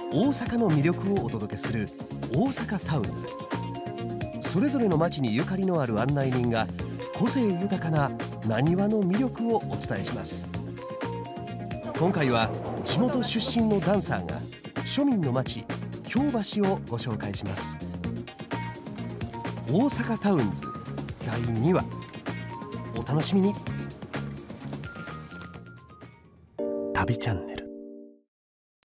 大阪の魅力をお届けする大阪タウンズ。それぞれの街にゆかりのある案内人が個性豊かななにわの魅力をお伝えします。今回は地元出身のダンサーが庶民の街京橋をご紹介します。大阪タウンズ第2話、お楽しみに。旅チャンネル。